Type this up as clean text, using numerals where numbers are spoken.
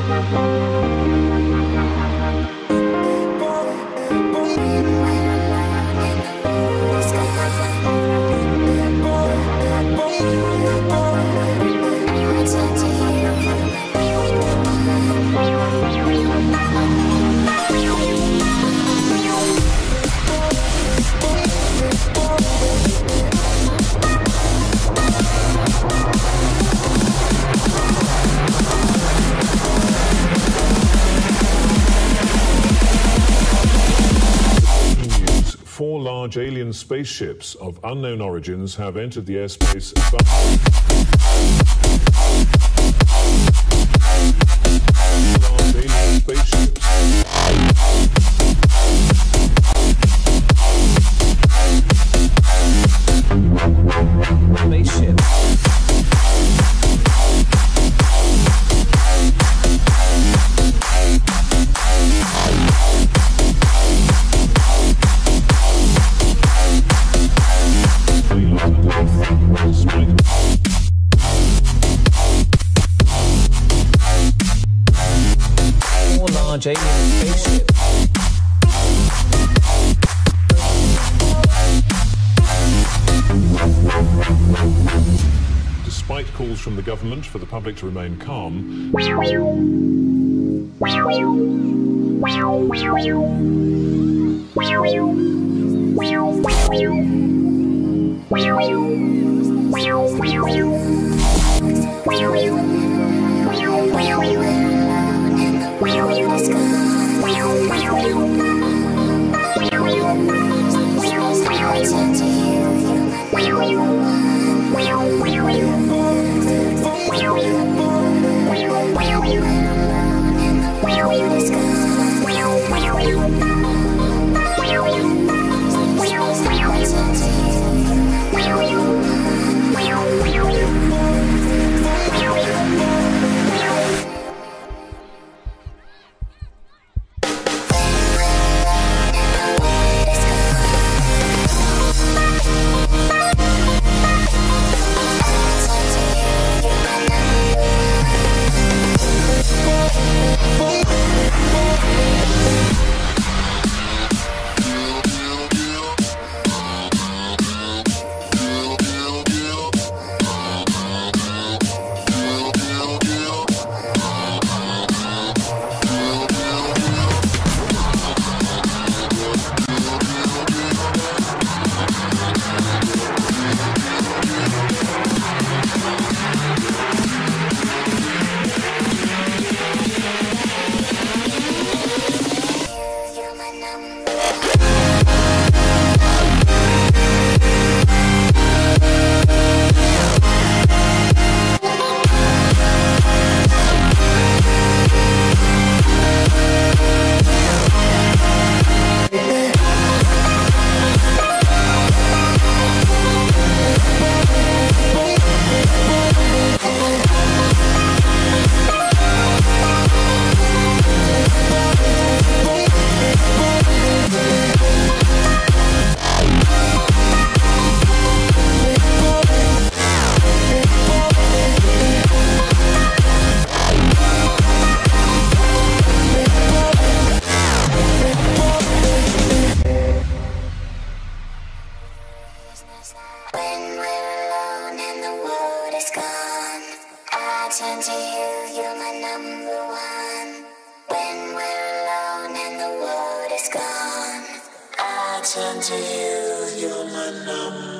Four large alien spaceships of unknown origins have entered the airspace. Large alien spaceships. Large alien spaceship. Despite calls from the government for the public to remain calm, When we're alone and the world is gone, I turn to you, you're my number one. When we're alone and the world is gone, I turn to you, you're my number one.